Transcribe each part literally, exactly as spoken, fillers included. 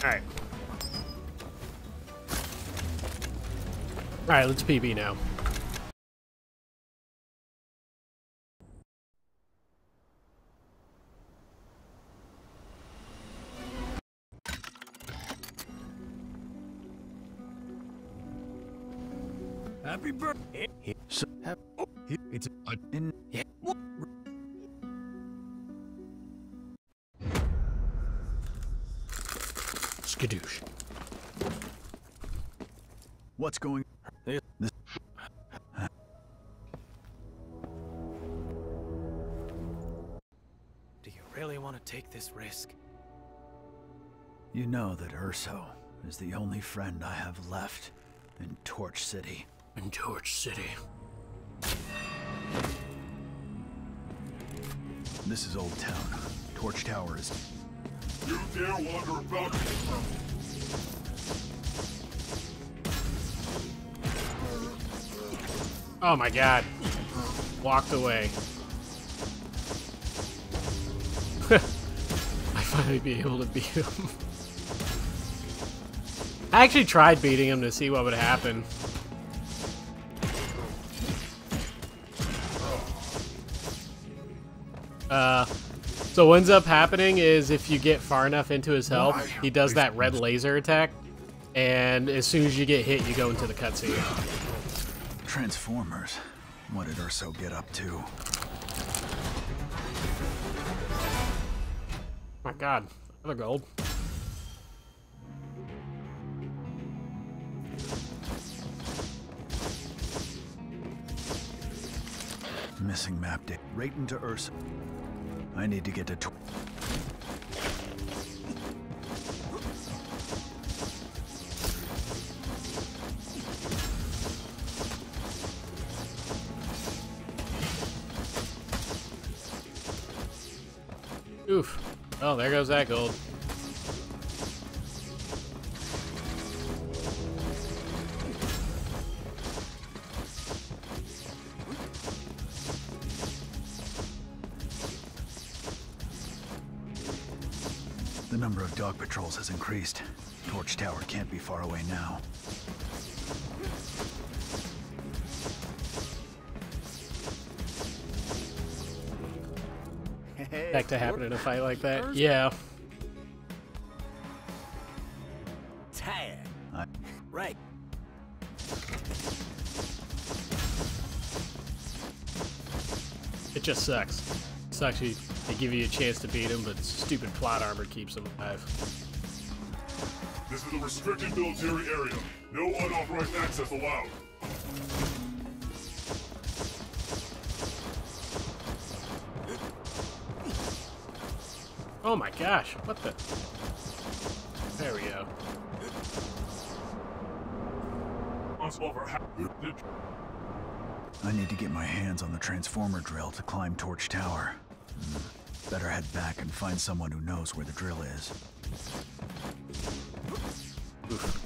Alright. Alright, let's P B now. Happy birthday. So, have, oh, it's a in yeah. Skadoosh. What's going on? This Do you really want to take this risk? You know that Urso is the only friend I have left in Torch City. In Torch City. This is Old Town. Torch Tower is... You dare wander about? Oh my god. Walked away. I finally be able to beat him. I actually tried beating him to see what would happen. Uh, so what ends up happening is if you get far enough into his health, he does that red laser attack, and as soon as you get hit, you go into the cutscene. Transformers. What did Urso get up to? My god, another gold. Missing map date. Right into Urso. I need to get to... Oof. Oh, there goes that gold. The number of dog patrols has increased. Torch Tower can't be far away now. Back to happen in a fight like that? Yeah. Tag. I Right. It just sucks. Sucks you, they give you a chance to beat him, but stupid plot armor keeps him alive. This is a restricted military area. No unauthorized access allowed. Oh my gosh, what the? There we go. I need to get my hands on the transformer drill to climb Torch Tower. Hmm. Better head back and find someone who knows where the drill is. Oof.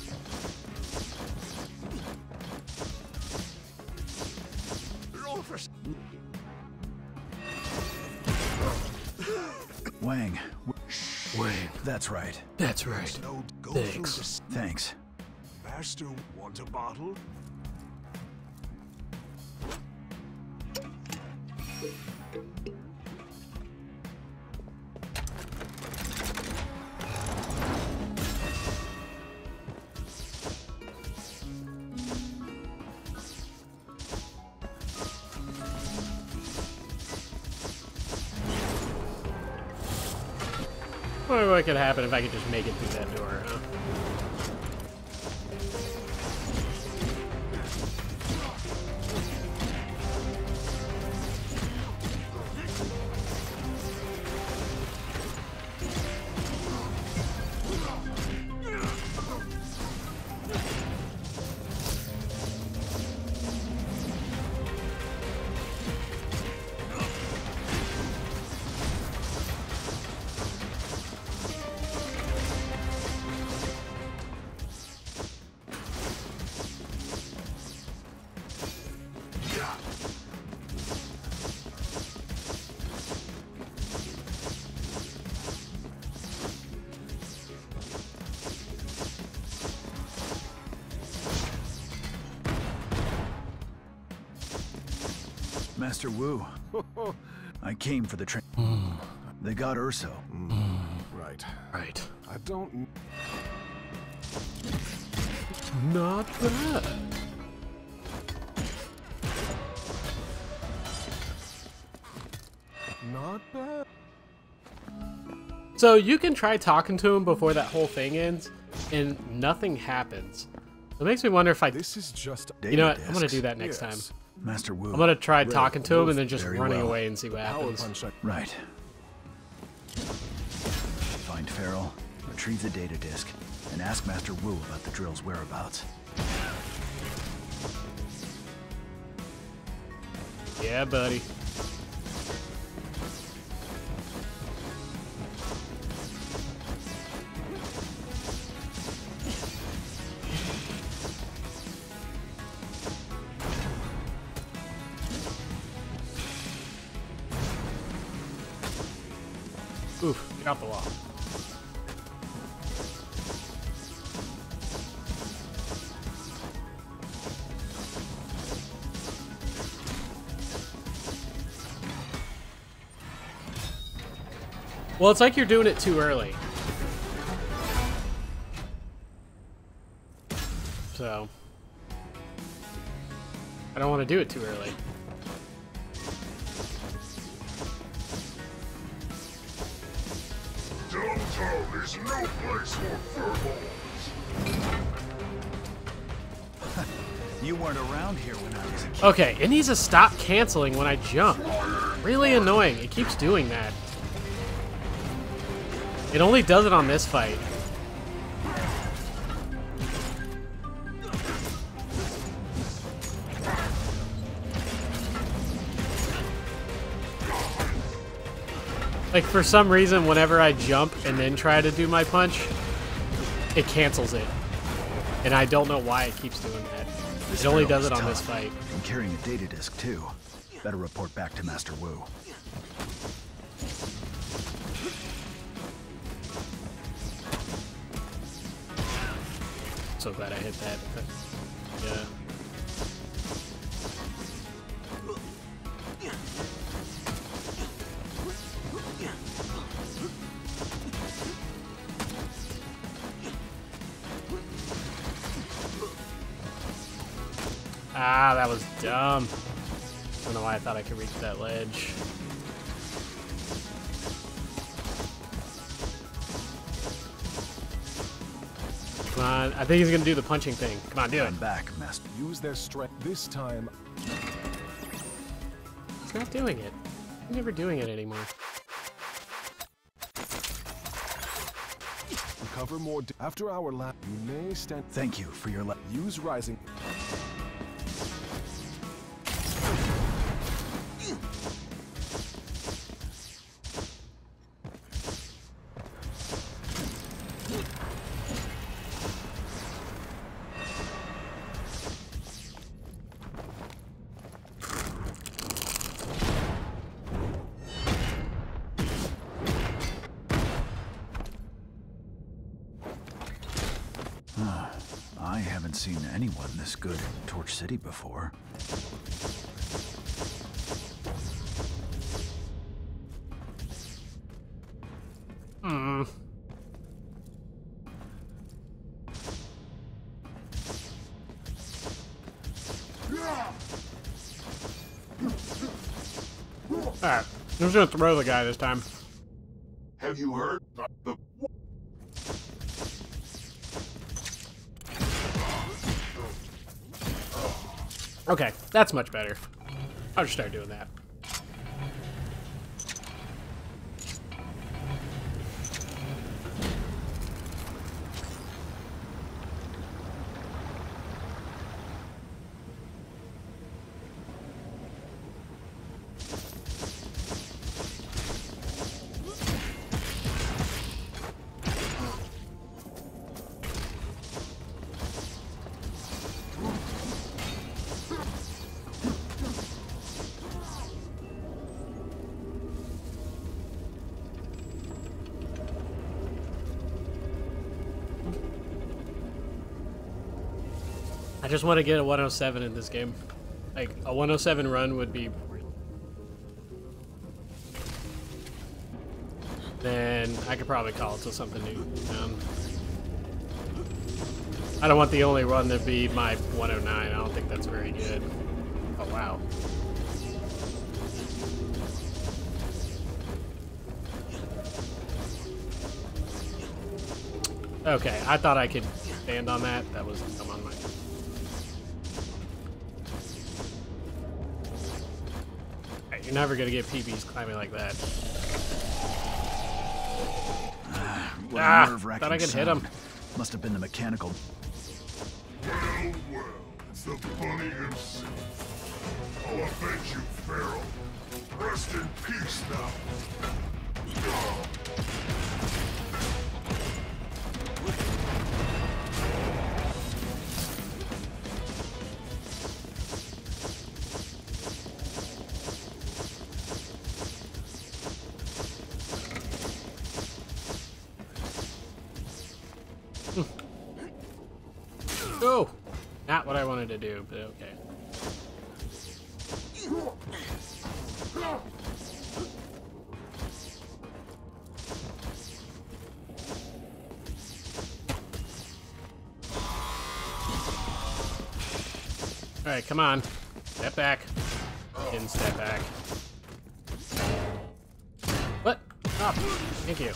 Wang. Wang. That's right. That's right. No, go Thanks. through this. Thanks. Master, want a bottle? I wonder what could happen if I could just make it through that door, huh? Master Wu, I came for the train. They got Urso. Right. Right. I don't... Not bad. Not bad. So you can try talking to him before that whole thing ends, and nothing happens. It makes me wonder if I... This is just... You know what? I'm going to do that next time. Yes. Master Wu. I'm going to try Ready. talking to him and then just Very running well. away and see what Power happens. punch. I- Right. Find Farrell, retrieve the data disk, and ask Master Wu about the drill's whereabouts. Yeah, buddy. Oof, get off the wall. Well, it's like you're doing it too early. So, I don't want to do it too early. Downtown is no place for furballs. You weren't around here when I was a kid. Okay, it needs to stop canceling when I jump. Really annoying. It keeps doing that. It only does it on this fight. Like, for some reason, whenever I jump and then try to do my punch, it cancels it. And I don't know why it keeps doing that. This It only drill does is it on tough. this fight. I'm carrying a data disk too. Better report back to Master Wu. So glad I hit that. Yeah. Ah, that was dumb. I don't know why I thought I could reach that ledge. Come on, I think he's gonna do the punching thing. Come on, do it. I'm back, Master. Use their strength. This time, He's not doing it. He's never doing it anymore. recover more. d- After our lap, you may stand. Thank you for your. Le Use rising. I haven't seen anyone this good at Torch City before. Hmm. Alright, I'm just gonna throw the guy this time. Have you heard about the Okay, that's much better. I'll just start doing that. I just want to get a one oh seven in this game. Like, a one oh seven run would be then I could probably call it till something new. Um, I don't want the only one to be my one oh nine. I don't think that's very good. Oh, wow. Okay, I thought I could stand on that. That was dumb on my... Right, you're never gonna get P Bs climbing like that. What a Ah, nerve-wracking thought I could hit sound. him. Must have been the mechanical. Well, well, it's the bunny himself. I'll avenge you, Pharaoh. Rest in peace now. Oh, not what I wanted to do, but okay. All right, come on. Step back. Didn't step back. What? Oh, thank you.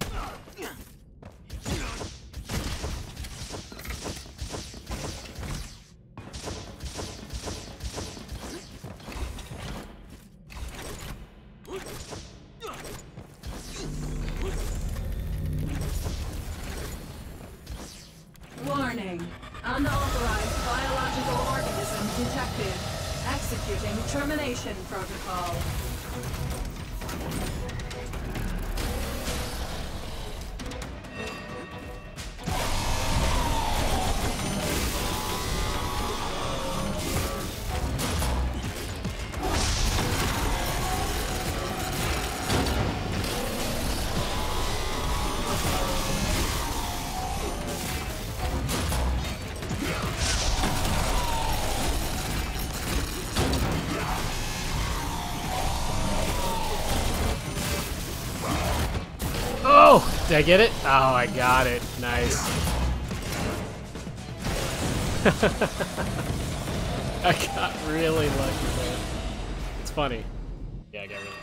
Warning. Unauthorized biological organism detected. Executing termination protocol. Oh, did I get it? Oh, I got it. Nice. I got really lucky there. It's funny. Yeah, I got really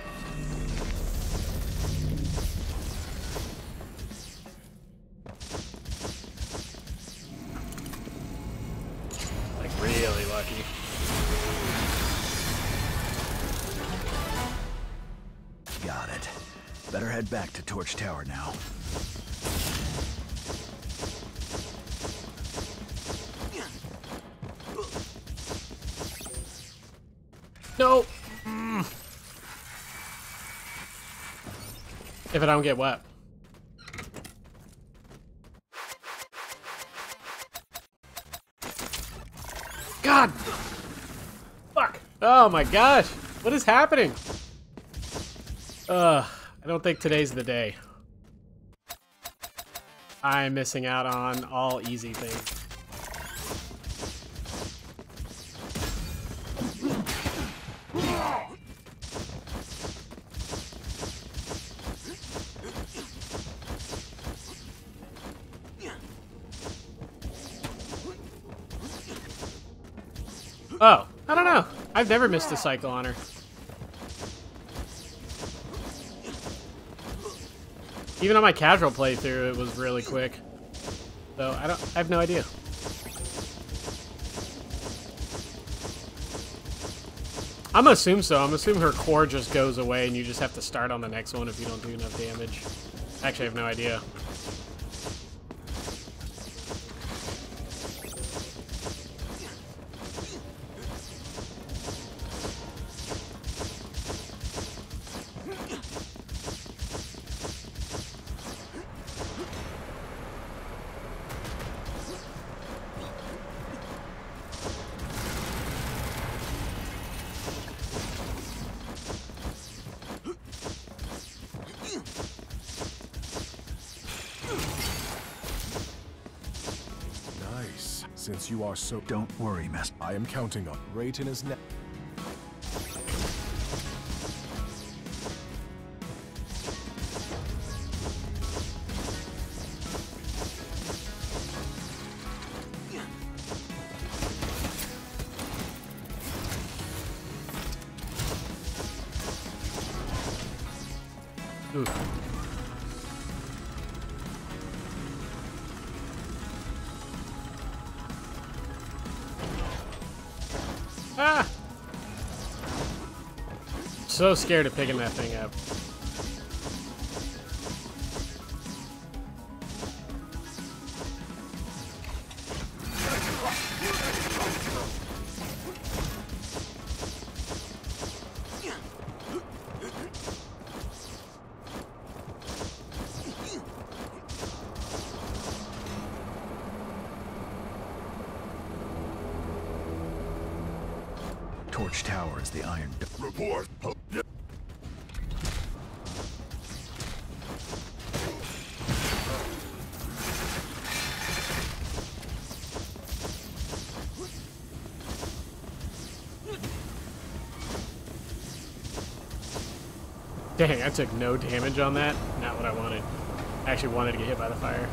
like really lucky. Got it. Better head back to Torch Tower now. No. Mm. If I don't get wet. God. Fuck. Oh my gosh. What is happening? Ugh. I don't think today's the day. I'm missing out on all easy things. Oh, I don't know. I've never missed a cycle on her. Even on my casual playthrough, it was really quick. So I don't. I have no idea. I'm gonna assume so. I'm assuming her core just goes away, and you just have to start on the next one if you don't do enough damage. Actually, I have no idea. Nice. Since you are so... Don't worry, Master. I am counting on Rayton is next. Ah! So scared of picking that thing up. Torch Tower is the Iron D- Report. Dang, I took no damage on that. Not what I wanted. I actually wanted to get hit by the fire.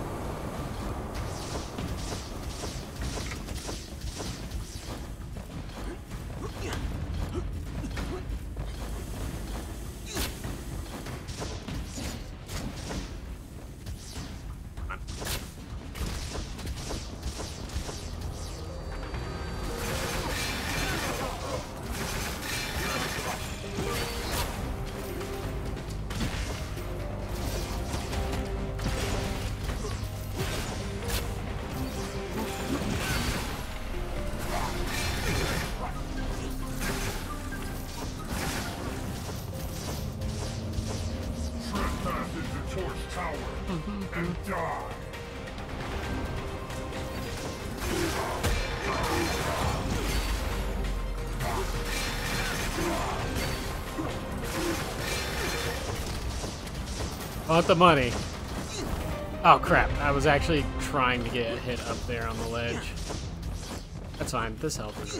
Trespass into Torch Tower and die. I want the money. Oh crap, I was actually trying to get hit up there on the ledge. That's fine, this health is...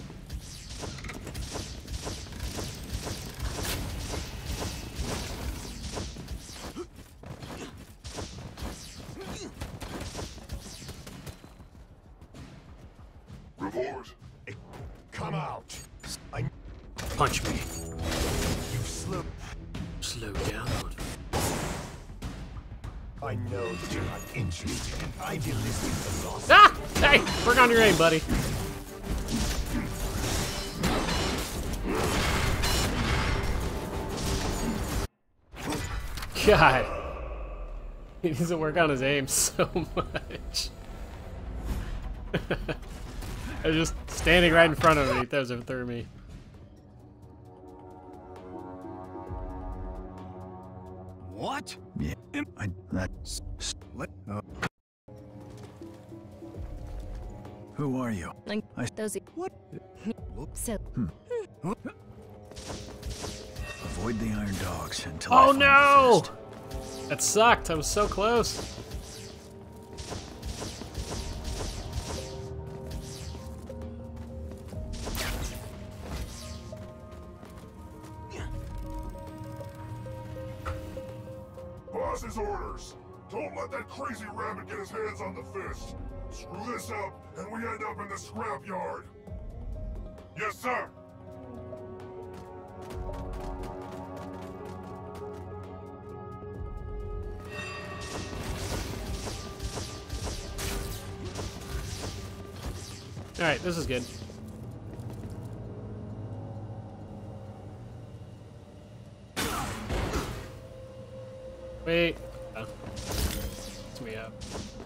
Report. Come out. I Punch me. you slow. Slow down. I know that you're not interested in idealistic philosophy. Ah! Hey! Work on your aim, buddy. God. He needs to work on his aim so much. I was just standing right in front of me. He throws it through me. What? Yeah. I that. Let uh, Who are you? Like I- those. what? So Avoid the Iron Dogs until I Oh find the no! first. That sucked. I was so close. Boss's orders. Don't let that crazy rabbit get his hands on the fist. Screw this up, and we end up in the scrapyard. Yes, sir. Alright, this is good. Wait. Oh. It's me up.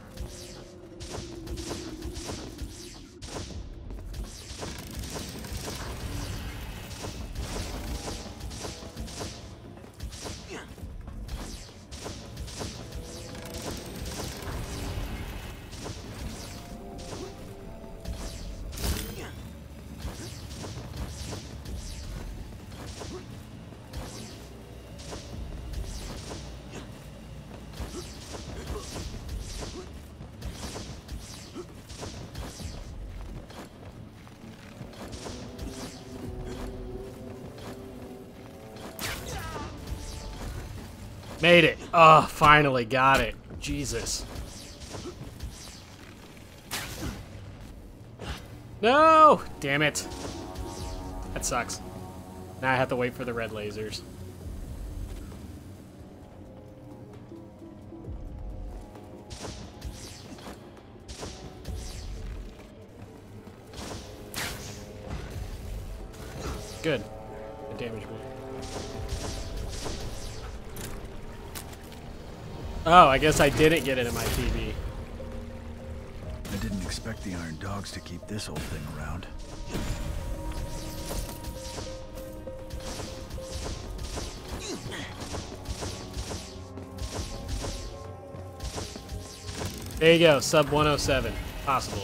Made it. Oh, finally got it. Jesus. No! Damn it. That sucks. Now I have to wait for the red lasers. good. Good damage me. Oh, I guess I didn't get it in my T V. I didn't expect the Iron Dogs to keep this old thing around. There you go, sub one oh seven. Possible.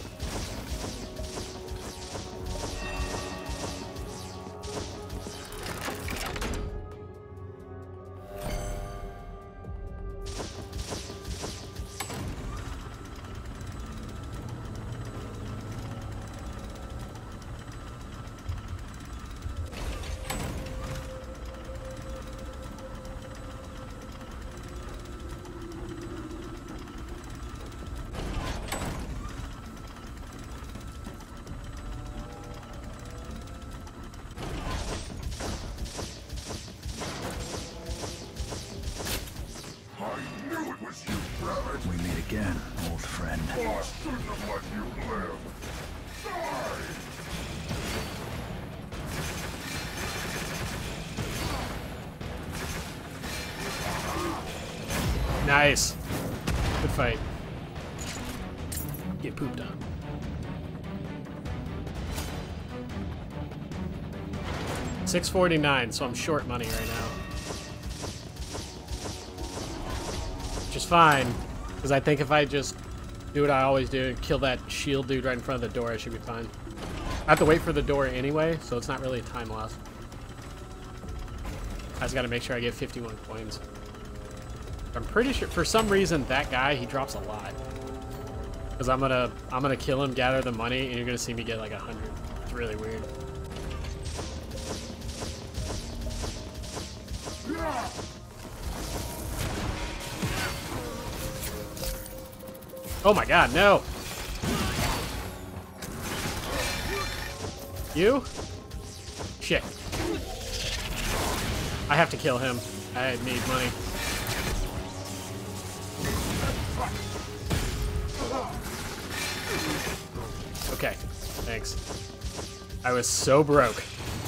We meet again, old friend. Boss shouldn't have let you live. Die! Nice. Good fight. Get pooped on. six forty-nine, so I'm short money right now. Which is fine, because I think if I just do what I always do and kill that shield dude right in front of the door, I should be fine. I have to wait for the door anyway, so it's not really a time loss. I just gotta make sure I get fifty-one coins. I'm pretty sure, for some reason, that guy, he drops a lot. Because I'm gonna, I'm gonna kill him, gather the money, and you're gonna see me get like a hundred. It's really weird. Oh my god, no! You? Shit. I have to kill him. I need money. Okay, thanks. I was so broke.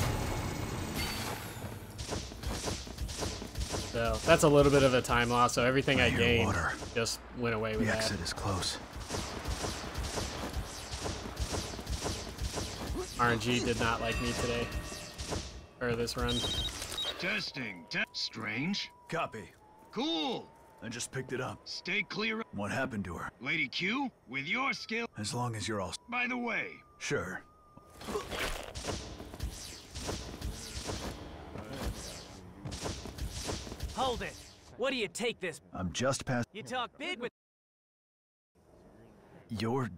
So that's a little bit of a time loss, so everything I, I hear gained water. just went away with The that. exit is close. R N G did not like me today. Or this run. Testing. Te Strange. Copy. Cool. I just picked it up. Stay clear. What happened to her? Lady Q, with your skill. As long as you're all... By the way, Sure. Hold it. What do you take this? I'm just past... You talk big with. You're...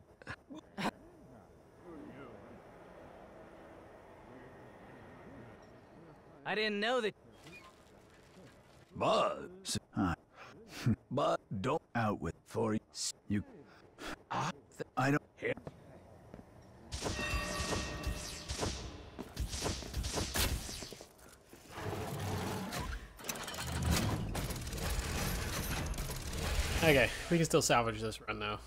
I didn't know that. But... Huh. But don't out with... For you... I don't... Okay, we can still salvage this run now.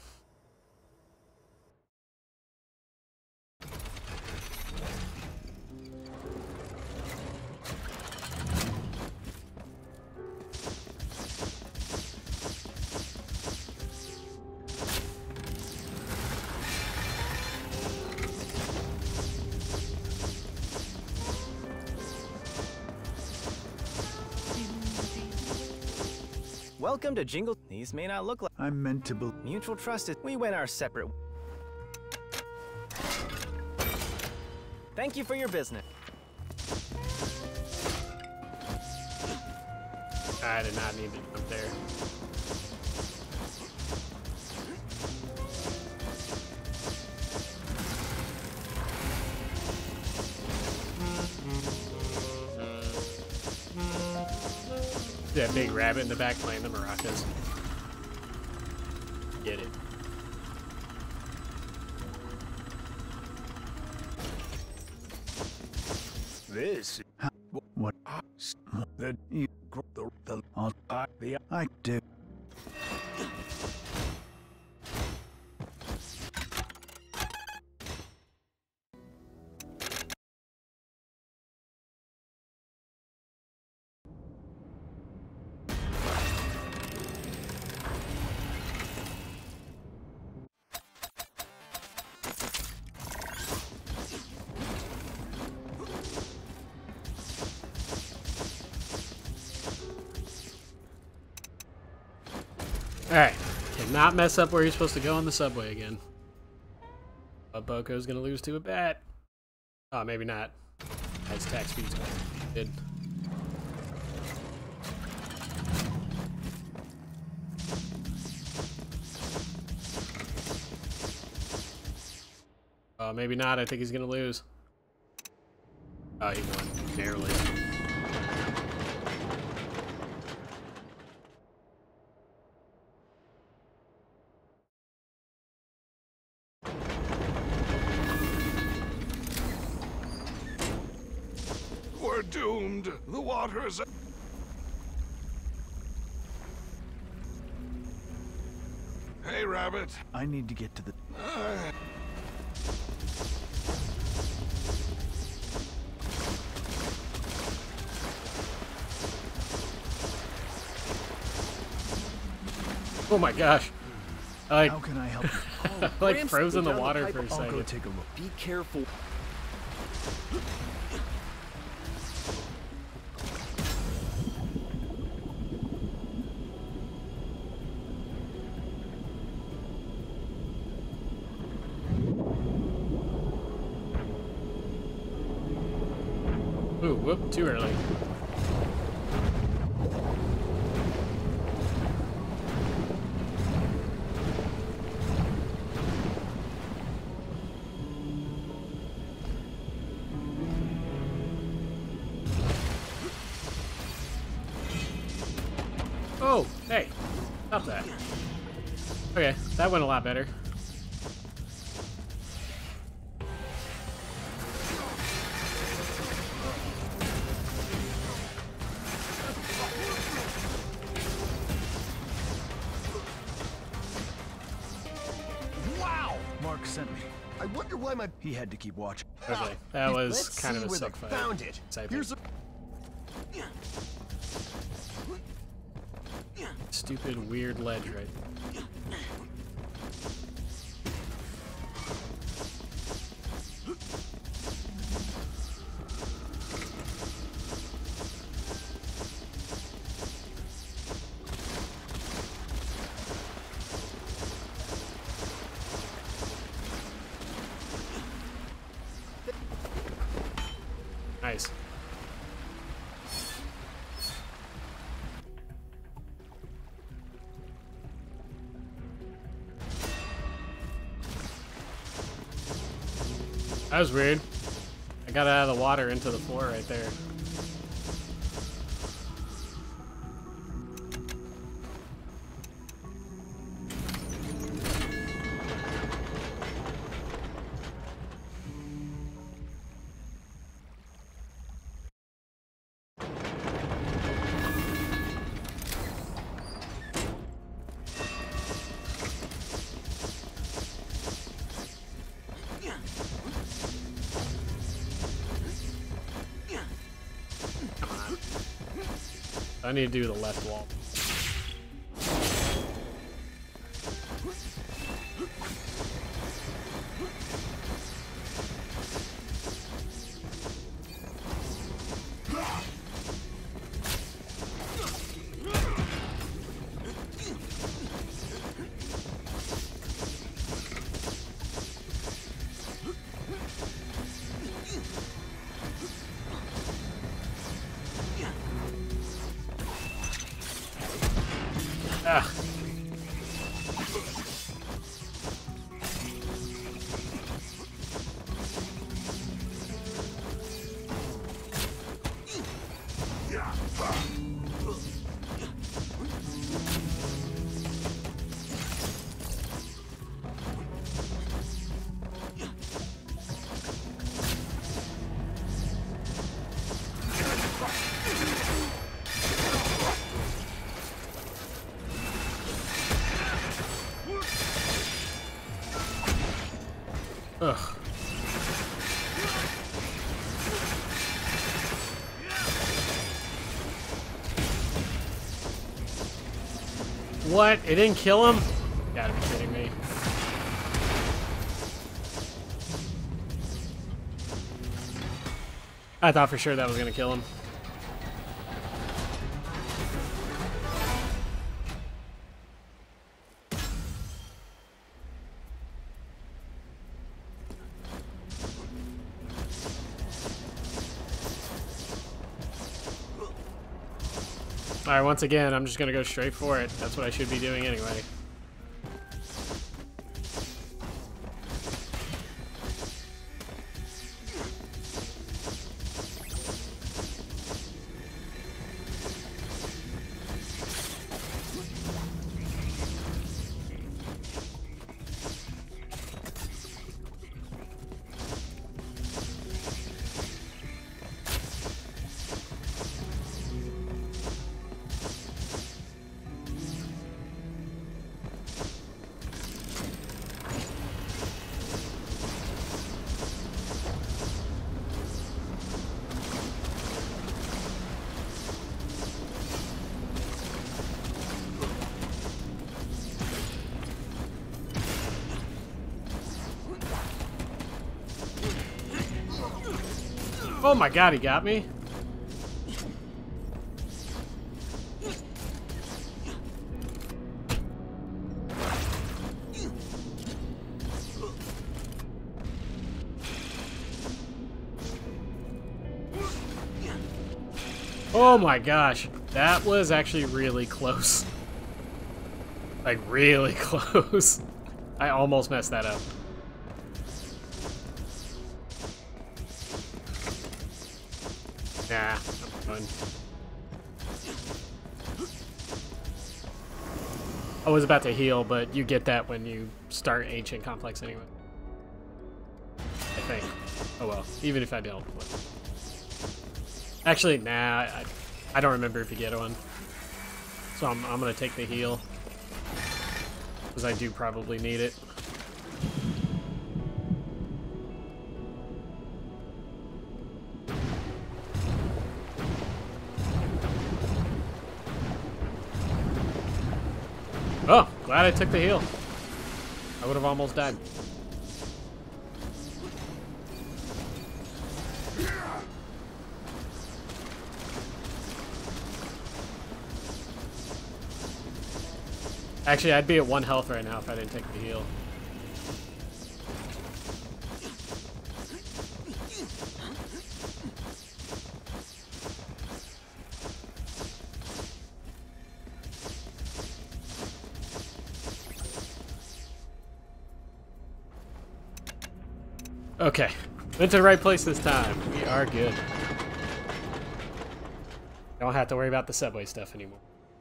Welcome to Jingle. These may not look like I'm meant to be... mutual trust. Is we went our separate. Thank you for your business. I did not need to jump there. That big rabbit in the back playing the maracas. Get it. This... What? That you... The... The... I... The... I do... not mess up where you're supposed to go on the subway again. But Boko's gonna lose to a bat. Oh, maybe not. His attack speed's good. Uh, maybe not. I think he's gonna lose. Oh, he won. Barely. We're doomed. The waters. Hey, Rabbit. I need to get to the... Oh my gosh. I like, How can I help you? like froze in the water for a I'll go second. take a look. Be careful. Ooh, whoop, too early. Oh, hey, stop that. Okay, that went a lot better. Wow! Mark sent me. I wonder why my He had to keep watching. Okay, that was Let's kind of see a where sick they fight. found it. I think. Here's a Stupid, weird ledge right there. Nice. That was weird. I got out of the water into the floor right there. I need to do the left wall. Ah. Ugh. What? It didn't kill him? You gotta be kidding me. I thought for sure that was gonna kill him. Alright, once again, I'm just gonna go straight for it. That's what I should be doing anyway. Oh my god, he got me. Oh my gosh, that was actually really close. Like, really close. I almost messed that up. Nah, I'm fine. I was about to heal, but you get that when you start Ancient Complex anyway. I think. Oh well, even if I don't. Actually, nah, I, I don't remember if you get one. So I'm, I'm gonna take the heal. Because I do probably need it. Oh, glad I took the heal. I would have almost died. Actually, I'd be at one health right now if I didn't take the heal. Okay, went to the right place this time. We are good. Don't have to worry about the subway stuff anymore.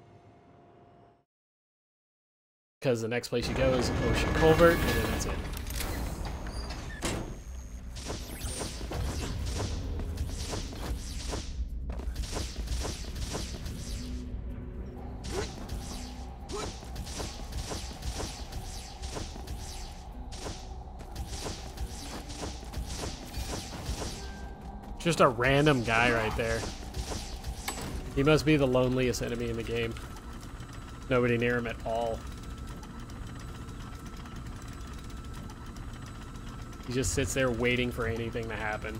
Because the next place you go is Ocean Culvert, and then that's it. Just a random guy right there. He must be the loneliest enemy in the game. Nobody near him at all. He just sits there waiting for anything to happen.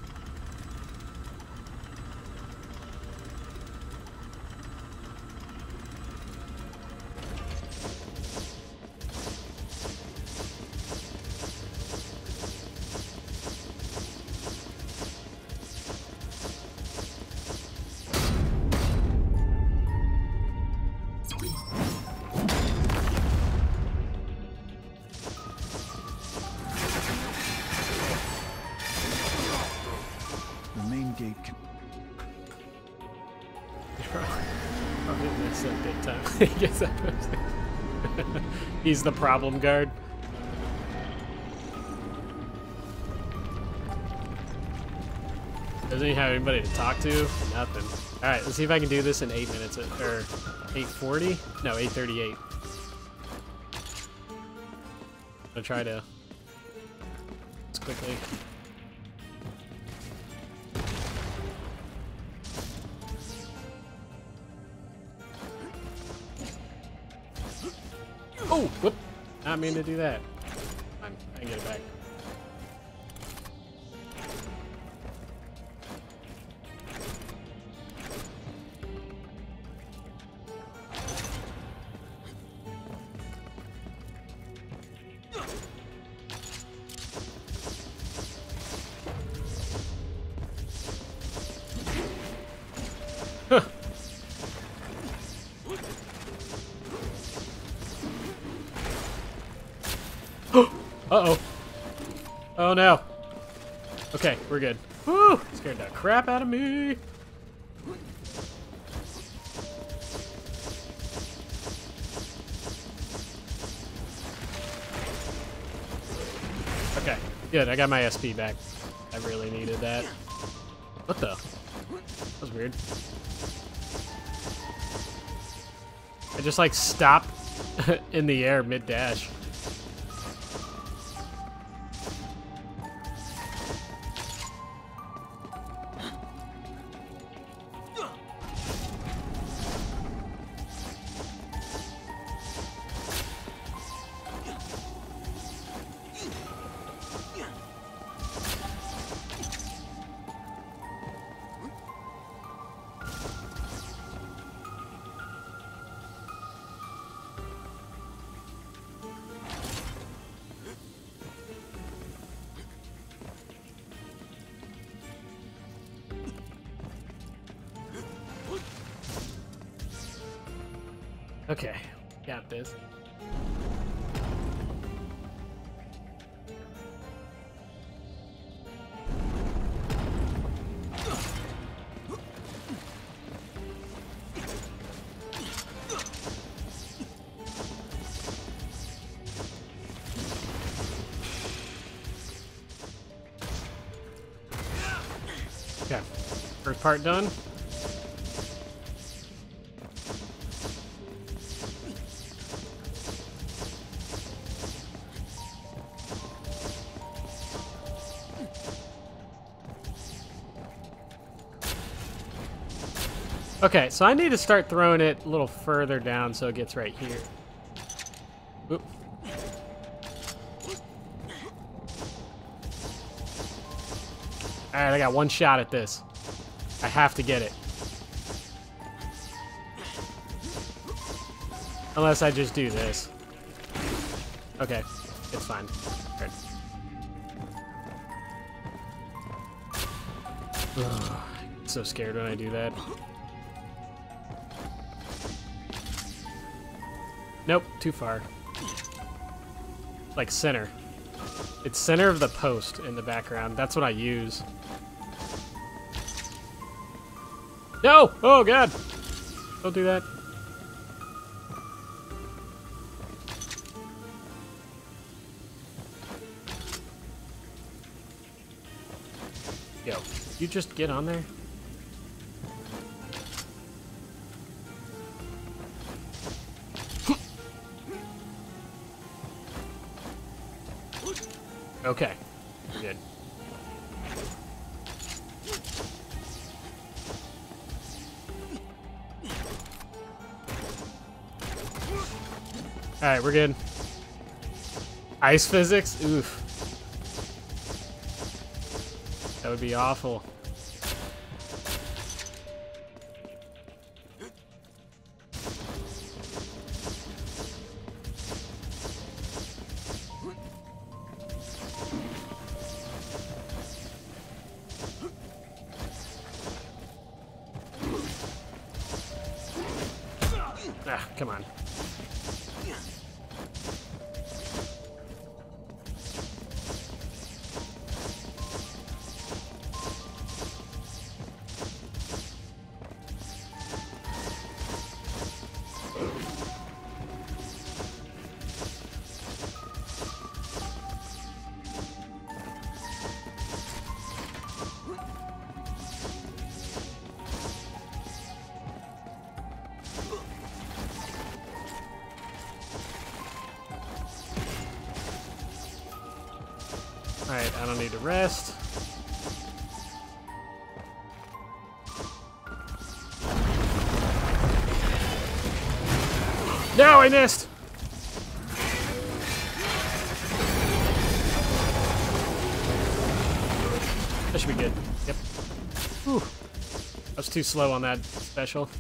He's the problem guard. Doesn't he have anybody to talk to? Nothing. Alright, let's see if I can do this in eight minutes, or eight forty? No, eight thirty-eight. I'll try to... Let's quickly... Oh, whoop. Not mean to do that. Fine, I can get it back. Huh. Uh-oh. Oh, no. Okay, we're good. Woo! Scared the crap out of me. Okay, good. I got my S P back. I really needed that. What the? That was weird. I just like stopped in the air mid-dash. Okay, got this. Okay, first part done. Okay, so I need to start throwing it a little further down so it gets right here. Oop. Alright, I got one shot at this. I have to get it. Unless I just do this. Okay, it's fine. Right. Ugh, I'm so scared when I do that. Nope, too far. Like center. It's center of the post in the background. That's what I use. No! Oh god! Don't do that. Yo, you just get on there? Okay, we're good. Alright, we're good. Ice physics? Oof. That would be awful. Ah, come on. Alright, I don't need to rest. No, I missed! That should be good. Yep. Whew. I was too slow on that special.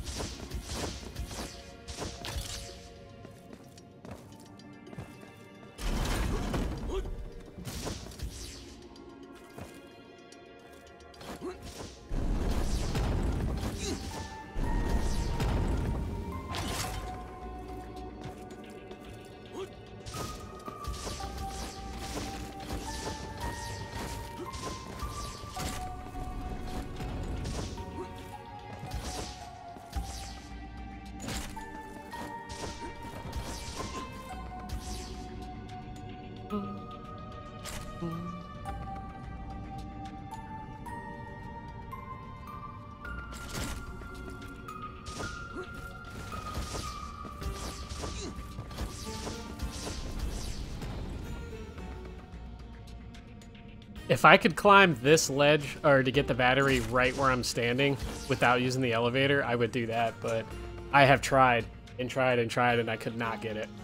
If I could climb this ledge, or to get the battery right where I'm standing without using the elevator, I would do that, but I have tried and tried and tried and I could not get it.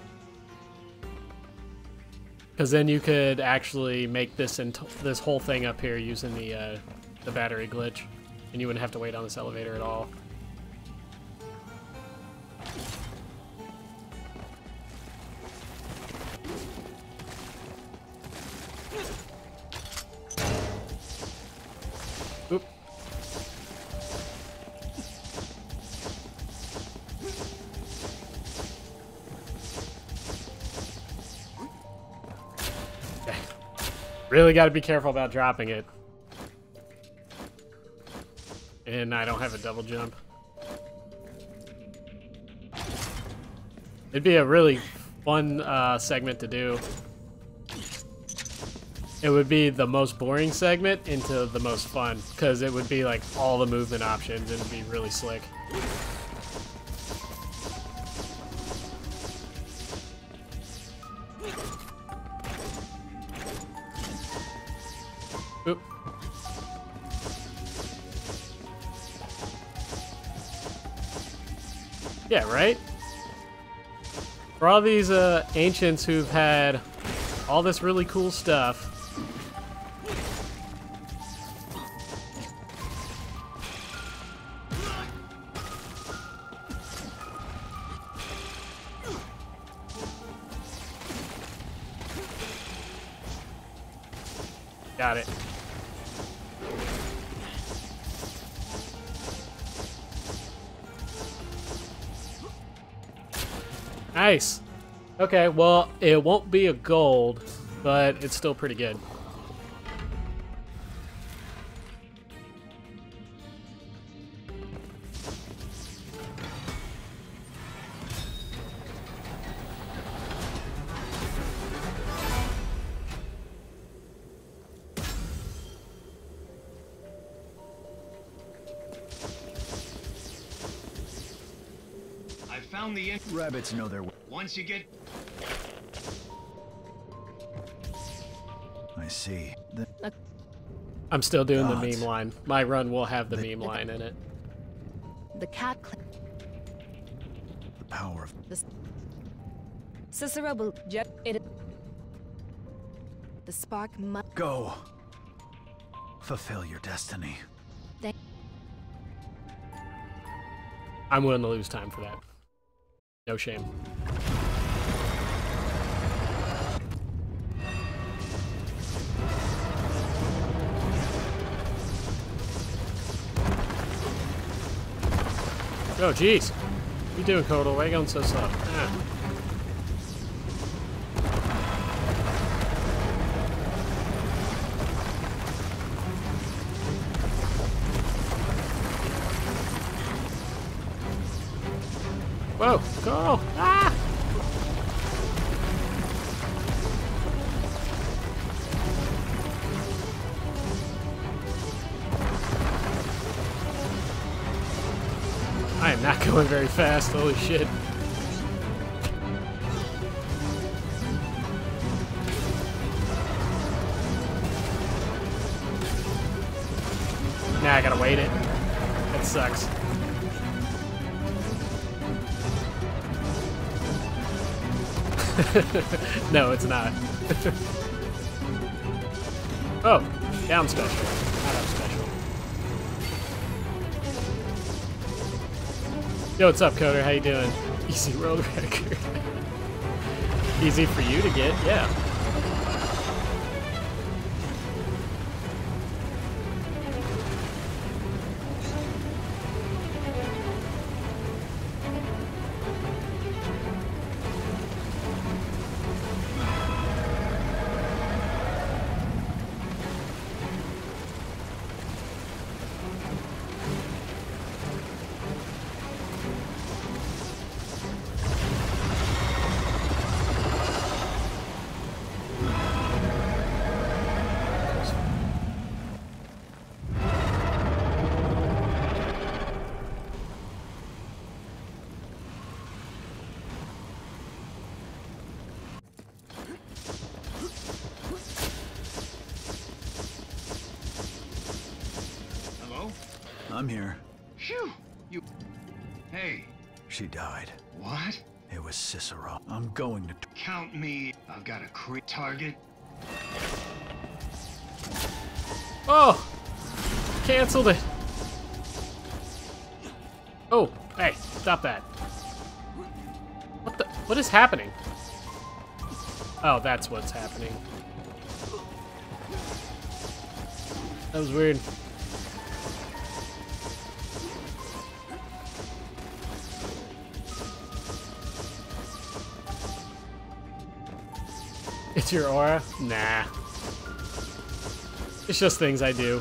Because then you could actually make this into this whole thing up here using the, uh, the battery glitch, and you wouldn't have to wait on this elevator at all. Oop. Really got to be careful about dropping it. And I don't have a double jump. It'd be a really fun uh, segment to do. It would be the most boring segment into the most fun, because it would be like all the movement options and it'd be really slick. Oop. Yeah, right? For all these uh, ancients who've had all this really cool stuff, got it. Nice. Okay, well, it won't be a gold, but it's still pretty good. I found the in Rabbits know their way. Once you get I see. The I'm still doing the Gods. meme line. My run will have the The- meme line in it. The cat cl- the power of the s- Cicero will jet it. The spark must. go. Fulfill your destiny. I'm willing to lose time for that. No shame. Oh, jeez. What you doing, Kotal? Why are you going so slow? Ah. Whoa, go! Ah! I am not going very fast, holy shit. Nah, I gotta wait it. That sucks. No, it's not. Oh, down special, not up special. Yo, what's up, Coder? How you doing? Easy world record. Easy for you to get, yeah. I'm here. Phew! You... Hey, She died. what? It was Cicero. I'm going to... Count me. I've got a crit target. Oh! Canceled it. Oh, hey, stop that. What the? What is happening? Oh, that's what's happening. That was weird. It's your aura? Nah. It's just things I do.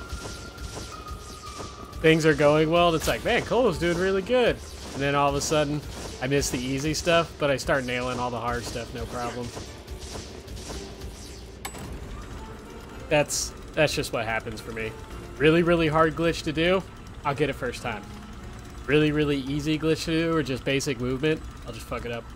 Things are going well, and it's like, man, Colo's doing really good. And then all of a sudden, I miss the easy stuff, but I start nailing all the hard stuff, no problem. That's that's just what happens for me. Really, really hard glitch to do, I'll get it first time. Really, really easy glitch to do, or just basic movement, I'll just fuck it up.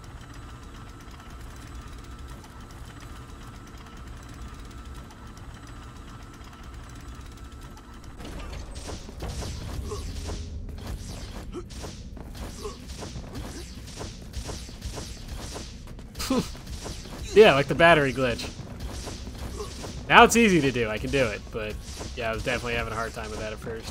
Yeah, like the battery glitch. Now it's easy to do, I can do it, but yeah, I was definitely having a hard time with that at first.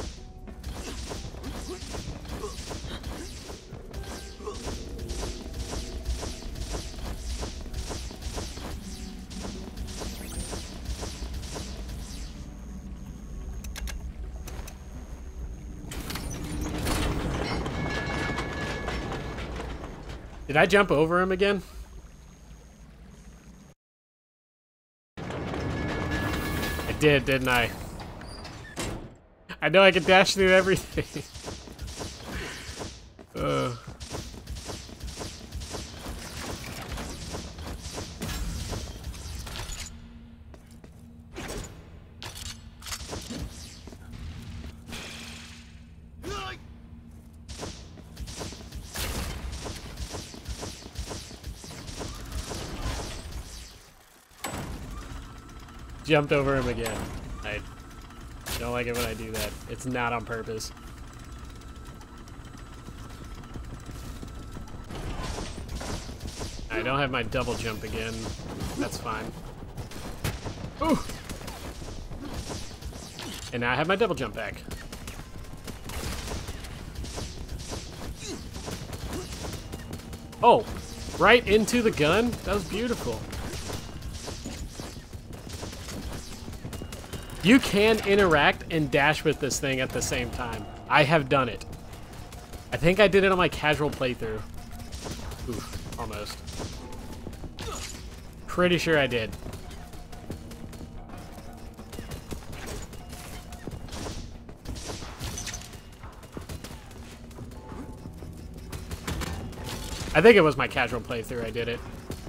Did I jump over him again? I did, didn't I? I know I can dash through everything. uh. Jumped over him again. I don't like it when I do that. It's not on purpose. I don't have my double jump again. That's fine. Ooh! And now I have my double jump back. Oh! Right into the gun? That was beautiful. You can interact and dash with this thing at the same time. I have done it. I think I did it on my casual playthrough. Oof, almost. Pretty sure I did. I think it was my casual playthrough I did it.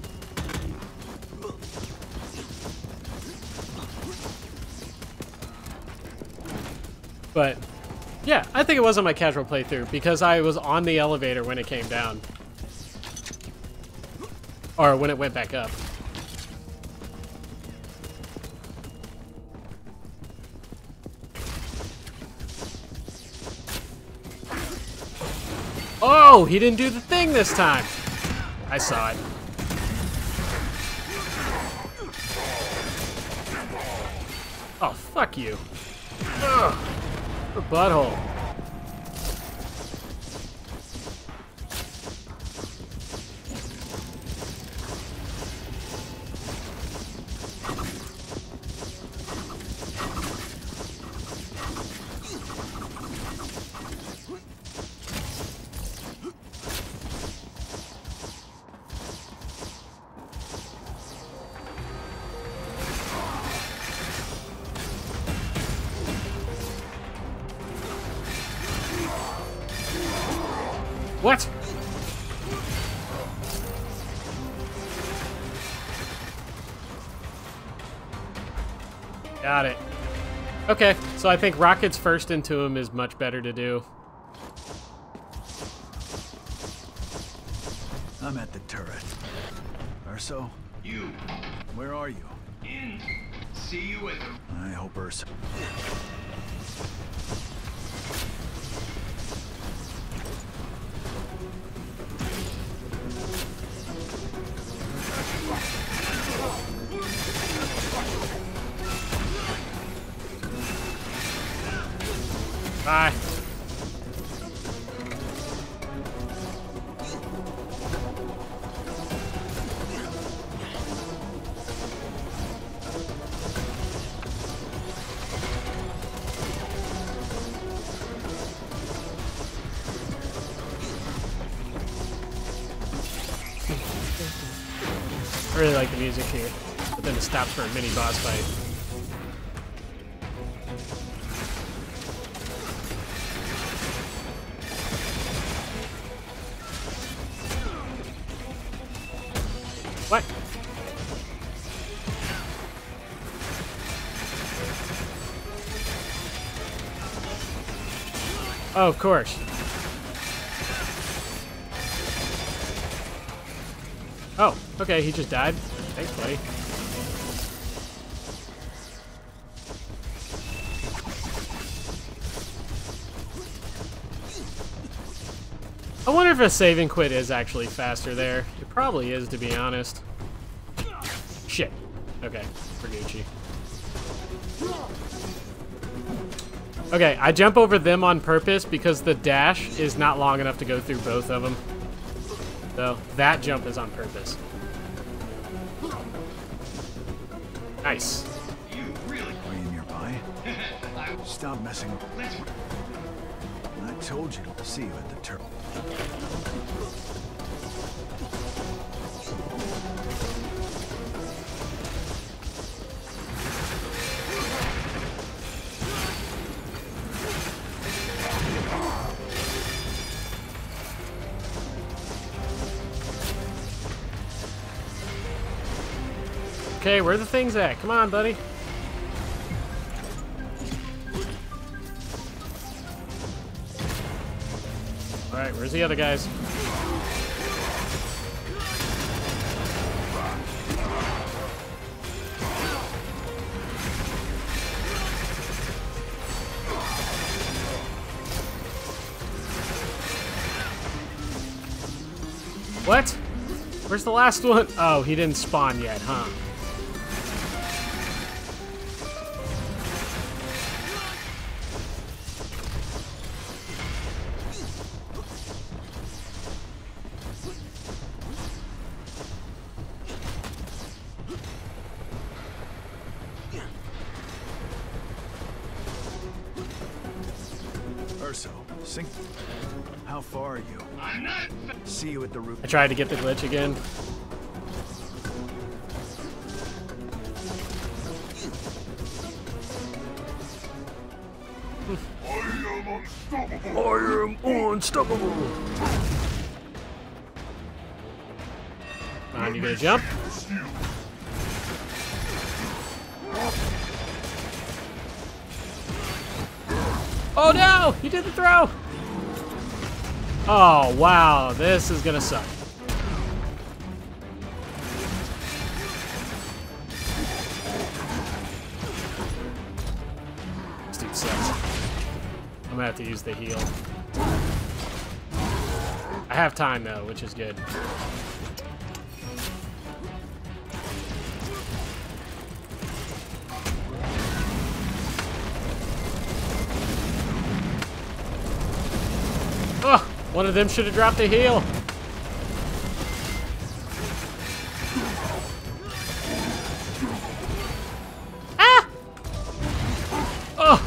But, yeah, I think it was on my casual playthrough because I was on the elevator when it came down. Or when it went back up. Oh, he didn't do the thing this time. I saw it. Oh, fuck you. Ugh. A butthole. What? Got it. Okay, so I think rockets first into him is much better to do. I'm at the turret. Urso? You. Where are you? In. See you at the... I hope Urso... Bye. I really like the music here, but then it stops for a mini boss fight. What? Oh, of course. Oh, okay, he just died. Thanks, buddy. I wonder if a save and quit is actually faster there. It probably is, to be honest. Shit. Okay, for Gucci. Okay, I jump over them on purpose because the dash is not long enough to go through both of them. So that jump is on purpose. Nice. You really? Are you nearby? Stop messing. I told you to see you at the turtle. Okay, where are the things at? Come on, buddy. Alright, where's the other guys? What? Where's the last one? Oh, he didn't spawn yet, huh? Urso, sink. How far are you? I'm not. See you at the roof. I tried to get the glitch again. I am unstoppable. Come on, you gonna jump? Oh no! You did the throw! Oh wow, this is gonna suck. This dude sucks. I'm gonna have to use the heal. I have time though, which is good. Oh, one of them should have dropped a heal. Ah! Oh!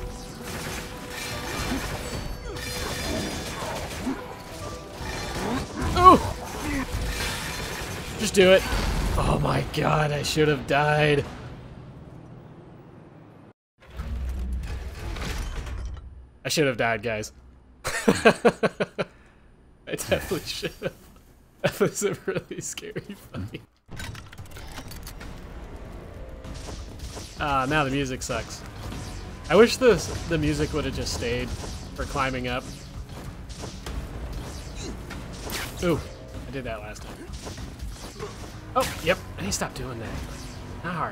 Oh! Just do it. Oh my god, I should have died. I should have died, guys. I definitely should have. That was a really scary fight. Ah, uh, now the music sucks. I wish the the music would have just stayed for climbing up. Ooh, I did that last time. Oh, yep, I need to stop doing that. Not hard.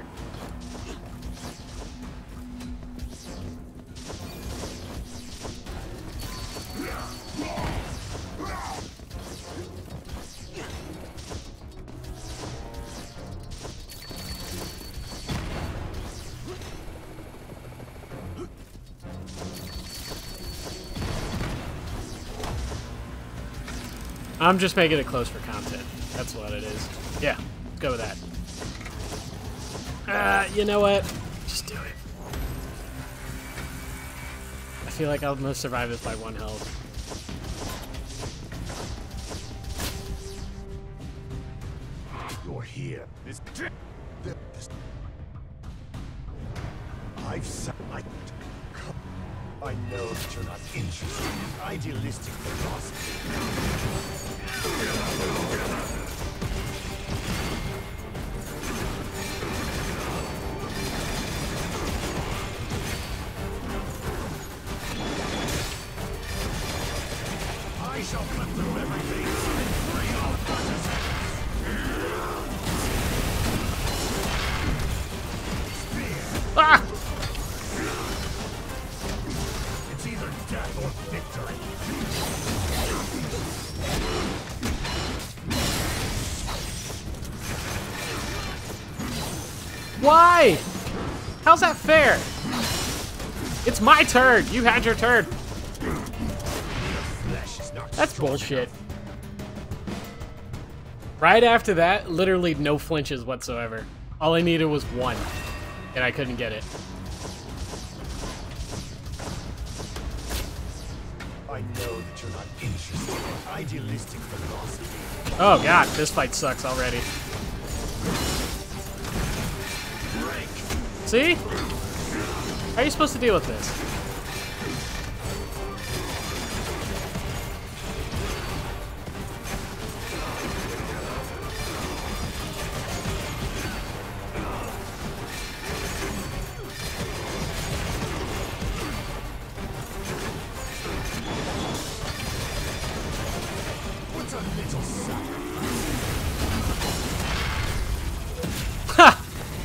I'm just making it close for content. That's what it is. Yeah, go with that. Uh, you know what? Just do it. I feel like I'm gonna survive this by one health. You're here. This, this, I've sa- I, I know that you're not interested in idealistic philosophy. I shall flip through everything and free all participants. Ah! It's either death or victory. Why? How's that fair? It's my turn. You had your turn. That's bullshit. Right after that, literally no flinches whatsoever. All I needed was one, and I couldn't get it. I know that you're not interested in idealistic philosophy. Oh god, this fight sucks already. See? How are you supposed to deal with this? What's a little sacrifice? Ha!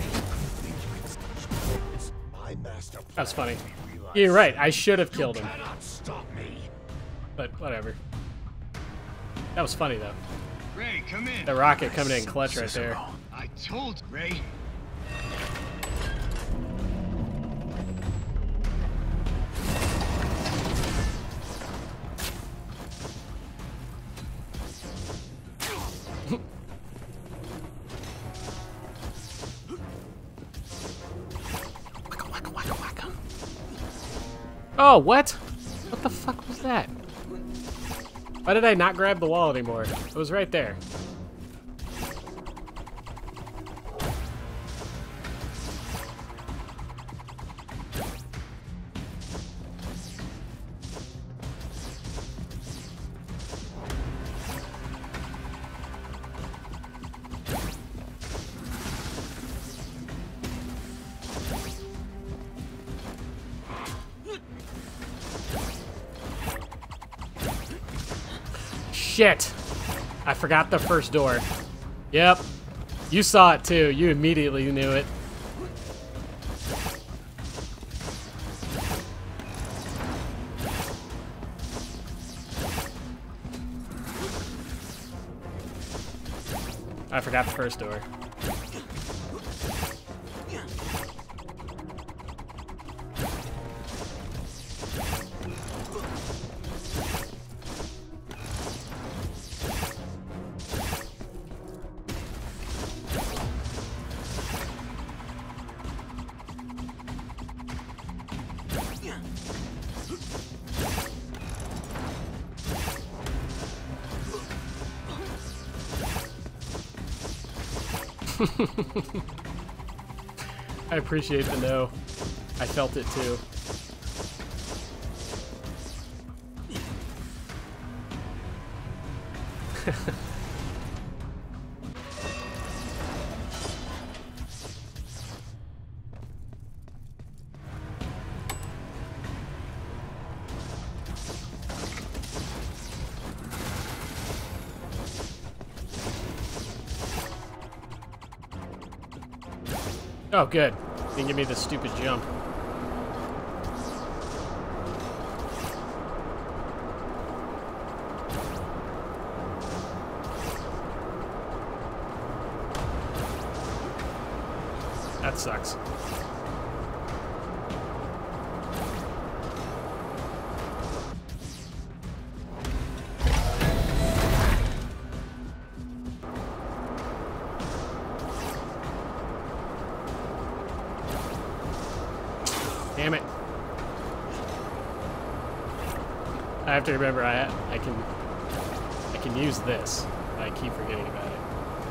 It's my master. That's funny. You're right, I should have killed him. Cannot stop me. But whatever. That was funny though. Ray, come in. The rocket coming in clutch right there. I told Ray. Oh, what? What the fuck was that? Why did I not grab the wall anymore? It was right there. Shit! I forgot the first door. Yep. You saw it too. You immediately knew it. I forgot the first door. I appreciate the no. I felt it too. Oh, good. Didn't give me the stupid jump. That sucks. Damn it. I have to remember I I can I can use this. I keep forgetting about it.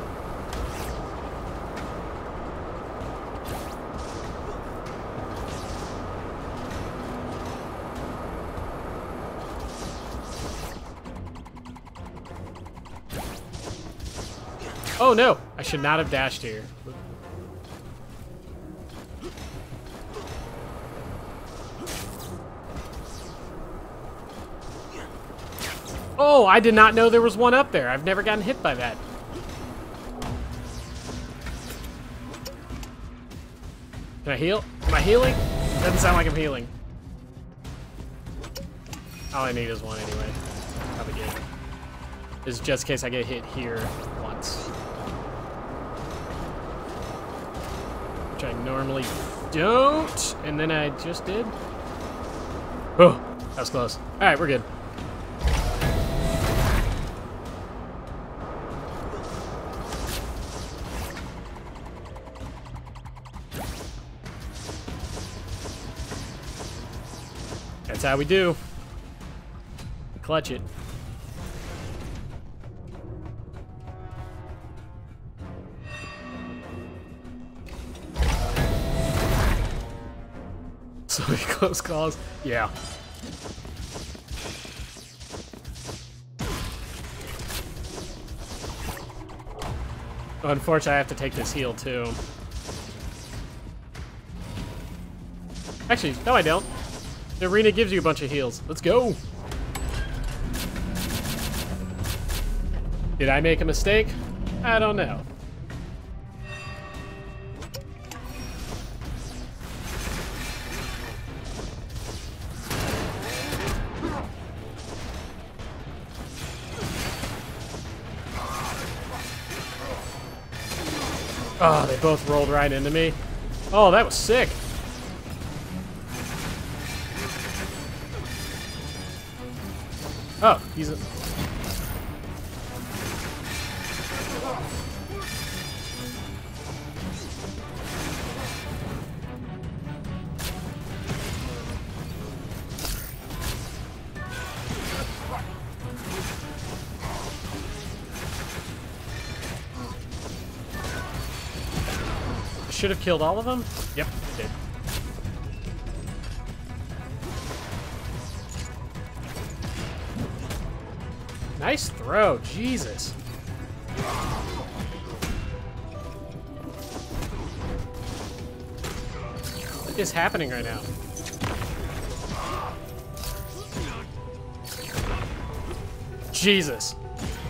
Oh no! I should not have dashed here. Oh, I did not know there was one up there. I've never gotten hit by that. Can I heal? Am I healing? Doesn't sound like I'm healing. All I need is one anyway. Probably good. This is just in case I get hit here once. Which I normally don't. And then I just did. Oh, that was close. All right, we're good. That's how we do. Clutch it. So many close calls. Yeah. Unfortunately, I have to take this heal too. Actually, no, I don't. The arena gives you a bunch of heals. Let's go. Did I make a mistake? I don't know. Oh, they both rolled right into me. Oh, that was sick. Oh, he's a... Should have killed all of them? Yep, it did. Nice throw, Jesus. What is happening right now? Jesus.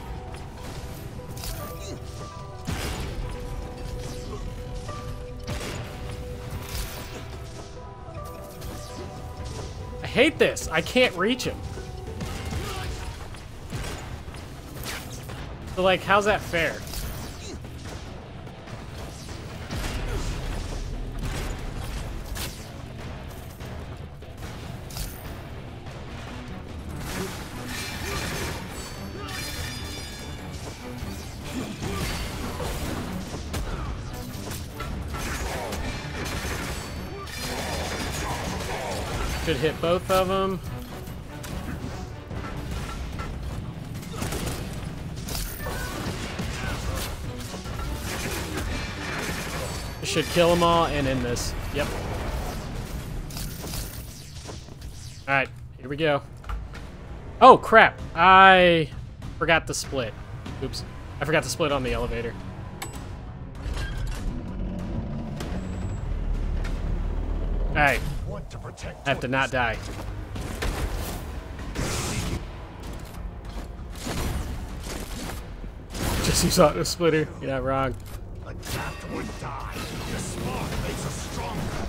I hate this. I can't reach him. So, like, how's that fair? Should hit both of them. Should kill them all and end this. Yep. Alright, here we go. Oh, crap. I forgot to split. Oops. I forgot to split on the elevator. Alright. I have to not die. Just use auto splitter. You're not wrong. Adapt or die. Your smart makes us stronger.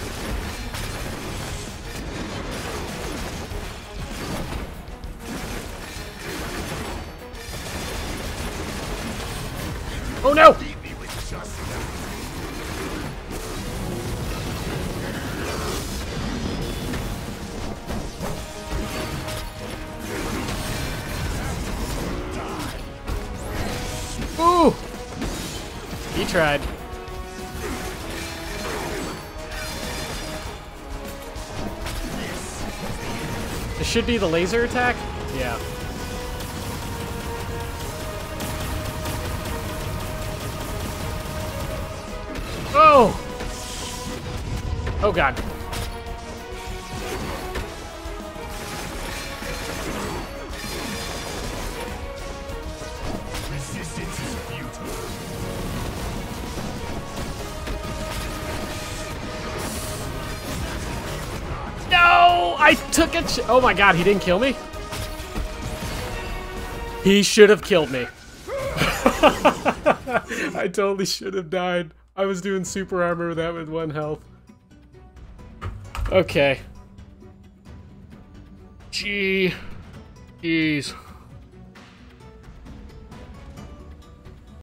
Oh no! Leave me with just Ooh! He tried. It should be the laser attack? Yeah. Oh! Oh god. Resistance is futile. No! I took a ch- Oh my god, he didn't kill me? He should have killed me. I totally should have died. I was doing super armor with that with one health. Okay. Gee. Jeez.